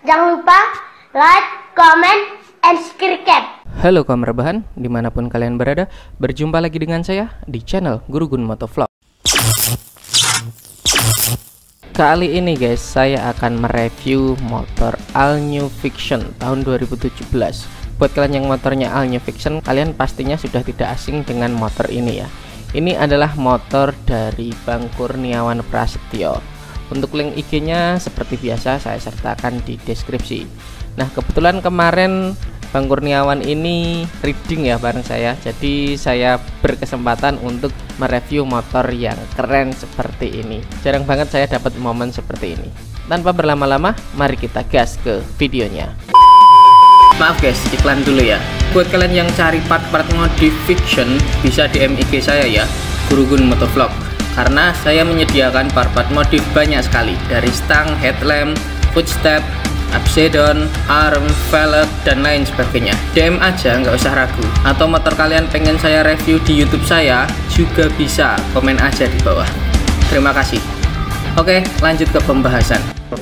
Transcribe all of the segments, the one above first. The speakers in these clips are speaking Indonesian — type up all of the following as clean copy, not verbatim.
Jangan lupa like, comment, and subscribe. Halo kaum rebahan, dimanapun kalian berada, berjumpa lagi dengan saya di channel Guru Gun Motovlog. Kali ini guys, saya akan mereview motor All New Fiction tahun 2017. Buat kalian yang motornya All New Fiction, kalian pastinya sudah tidak asing dengan motor ini ya. Ini adalah motor dari Bang Kurniawan Prasetyo. Untuk link IG-nya seperti biasa saya sertakan di deskripsi. Nah, kebetulan kemarin Bang Kurniawan ini reading ya bareng saya. Jadi saya berkesempatan untuk mereview motor yang keren seperti ini. Jarang banget saya dapat momen seperti ini. Tanpa berlama-lama, mari kita gas ke videonya. Maaf guys, iklan dulu ya. Buat kalian yang cari part-part modif fiction, bisa DM IG saya ya, Guru Gun Motovlog. Karena saya menyediakan part-part modif banyak sekali, dari stang, headlamp, footstep, upside-down, arm, velg, dan lain sebagainya. DM aja, nggak usah ragu. Atau motor kalian pengen saya review di YouTube saya, juga bisa, komen aja di bawah. Terima kasih. Oke, lanjut ke pembahasan.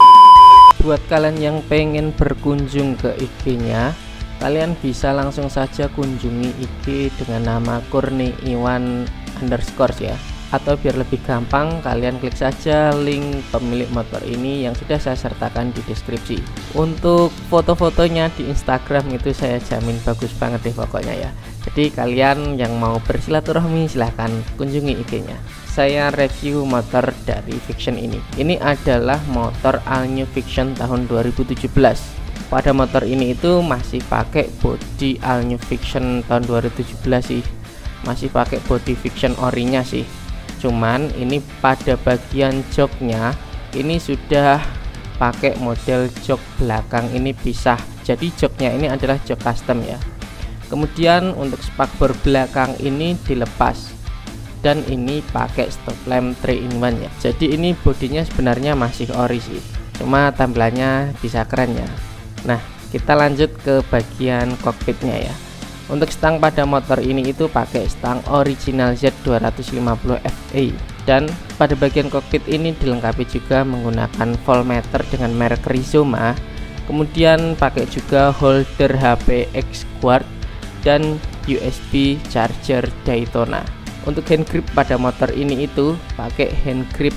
Buat kalian yang pengen berkunjung ke IG-nya, kalian bisa langsung saja kunjungi IG dengan nama Kurniawan _ ya. Atau biar lebih gampang, kalian klik saja link pemilik motor ini yang sudah saya sertakan di deskripsi. Untuk foto-fotonya di Instagram itu saya jamin bagus banget deh pokoknya ya. Jadi kalian yang mau bersilaturahmi silahkan kunjungi IG-nya. Saya review motor dari Fiction ini. Ini adalah motor All New Fiction tahun 2017. Pada motor ini itu masih pakai body All New Fiction tahun 2017 sih. Masih pakai body Fiction orinya sih. Cuman ini pada bagian joknya ini sudah pakai model jok belakang ini pisah. Jadi joknya ini adalah jok custom ya. Kemudian untuk spakbor belakang ini dilepas. Dan ini pakai stop lamp 3-in-1 ya. Jadi ini bodinya sebenarnya masih ori sih. Cuma tampilannya bisa keren ya. Nah, kita lanjut ke bagian kokpitnya ya. Untuk stang pada motor ini itu pakai stang original Z250 FE. Dan pada bagian kokpit ini dilengkapi juga menggunakan voltmeter dengan merek Rizoma. Kemudian pakai juga holder HP X-Guard dan USB charger Daytona. Untuk hand grip pada motor ini itu pakai hand grip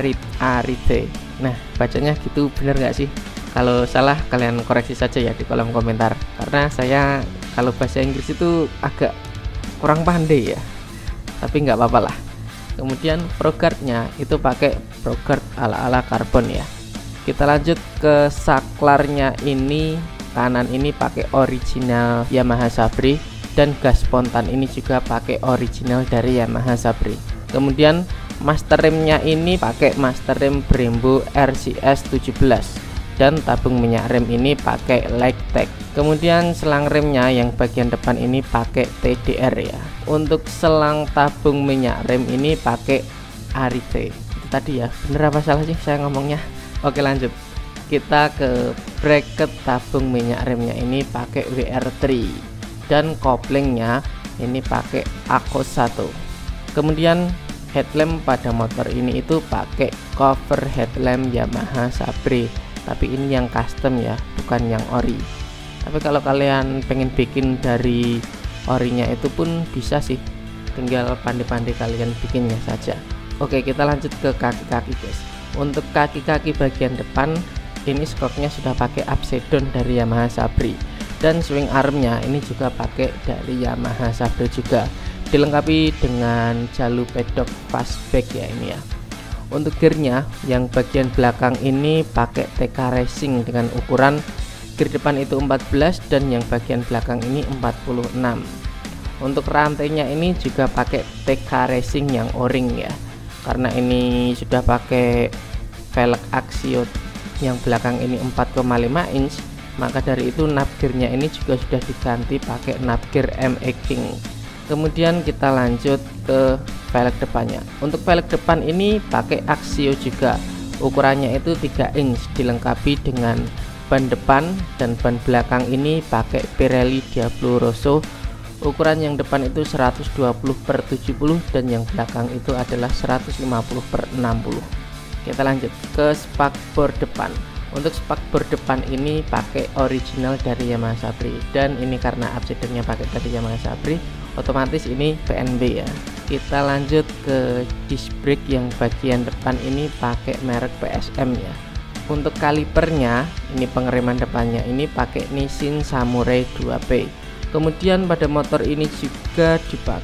Arite. Nah, bacanya gitu bener nggak sih? Kalau salah kalian koreksi saja ya di kolom komentar. Karena saya kalau bahasa Inggris itu agak kurang pandai ya. Tapi nggak apa-apa lah. Kemudian proguardnya itu pakai proguard ala-ala karbon ya. Kita lanjut ke saklarnya ini. Kanan ini pakai original Yamaha Sabri. Dan gas spontan ini juga pakai original dari Yamaha Sabri. Kemudian master remnya ini pakai master rem Brembo RCS 17. Dan tabung minyak rem ini pakai Lightech. Kemudian selang remnya yang bagian depan ini pakai TDR ya. Untuk selang tabung minyak rem ini pakai Arite. Itu tadi ya, bener apa salah sih saya ngomongnya? Oke, lanjut. Kita ke bracket tabung minyak remnya ini pakai WR3. Dan koplingnya ini pakai Akos 1. Kemudian headlamp pada motor ini itu pakai cover headlamp Yamaha Sabri. Tapi ini yang custom ya, bukan yang ori. Tapi kalau kalian pengen bikin dari orinya itu pun bisa sih, tinggal pandai-pandai kalian bikinnya saja. Oke, kita lanjut ke kaki-kaki guys. Untuk kaki-kaki bagian depan ini skoknya sudah pakai upside down dari Yamaha Sabri. Dan swing armnya ini juga pakai dari Yamaha Sabri juga. Dilengkapi dengan jalur pedok fastback ya ini ya. Untuk gearnya yang bagian belakang ini pakai TK Racing dengan ukuran gear depan itu 14 dan yang bagian belakang ini 46. Untuk rantainya ini juga pakai TK Racing yang o-ring ya. Karena ini sudah pakai velg Axio yang belakang ini 4,5 inch, maka dari itu knob gearnya ini juga sudah diganti pakai knob gear ME King. Kemudian kita lanjut ke velg depannya. Untuk velg depan ini pakai Axio juga. Ukurannya itu 3 inch, dilengkapi dengan ban depan dan ban belakang ini pakai Pirelli Diablo Rosso. Ukuran yang depan itu 120/70 dan yang belakang itu adalah 150/60. Kita lanjut ke spakbor depan. Untuk spakbor depan ini pakai original dari Yamaha Sapri, dan ini karena upsidernya pakai dari Yamaha Sapri, otomatis ini PNB ya. Kita lanjut ke disc brake yang bagian depan ini pakai merek PSM ya. Untuk kalipernya, ini pengereman depannya ini pakai Nissin Samurai 2P. Kemudian pada motor ini juga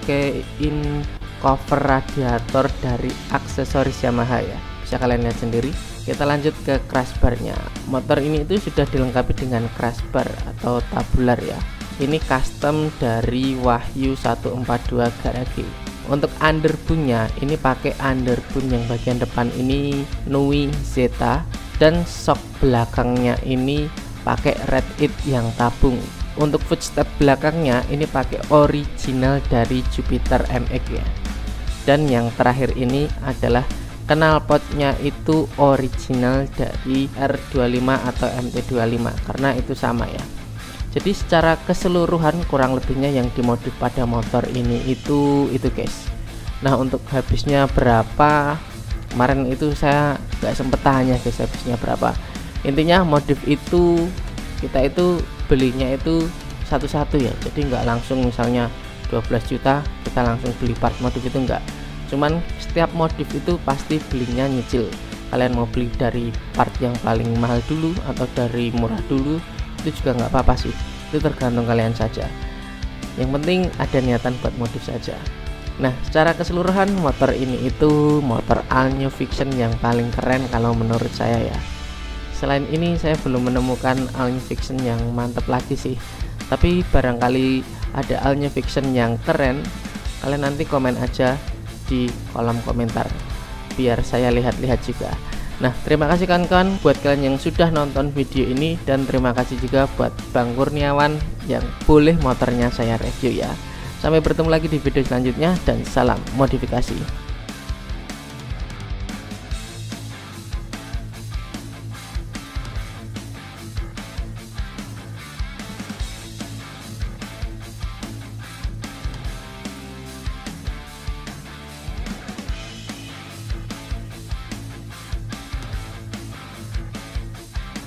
dipakein cover radiator dari aksesoris Yamaha ya, bisa kalian lihat sendiri. Kita lanjut ke crash barnya. Motor ini itu sudah dilengkapi dengan crash bar atau tabular ya. Ini custom dari Wahyu 142 Garage. Untuk underbootnya ini pakai underboot yang bagian depan ini Nui Zeta, dan shock belakangnya ini pakai Red It yang tabung. Untuk footstep belakangnya ini pakai original dari Jupiter MX ya. Dan yang terakhir ini adalah knalpotnya itu original dari R25 atau MT25 karena itu sama ya. Jadi secara keseluruhan kurang lebihnya yang dimodif pada motor ini itu guys. Nah, untuk habisnya berapa kemarin itu saya nggak sempet tanya guys, habisnya berapa. Intinya modif itu kita itu belinya itu satu-satu ya, jadi nggak langsung misalnya 12 juta kita langsung beli part modif, itu enggak. Cuman setiap modif itu pasti belinya nyicil. Kalian mau beli dari part yang paling mahal dulu atau dari murah dulu, itu juga nggak apa-apa sih, itu tergantung kalian saja. Yang penting ada niatan buat modif saja. Nah, secara keseluruhan motor ini itu motor All New Fiction yang paling keren kalau menurut saya ya. Selain ini saya belum menemukan All New Fiction yang mantep lagi sih. Tapi barangkali ada All New Fiction yang keren, kalian nanti komen aja di kolom komentar biar saya lihat-lihat juga. Nah, terima kasih kawan-kawan buat kalian yang sudah nonton video ini, dan terima kasih juga buat Bang Kurniawan yang boleh motornya saya review ya. Sampai bertemu lagi di video selanjutnya, dan salam modifikasi.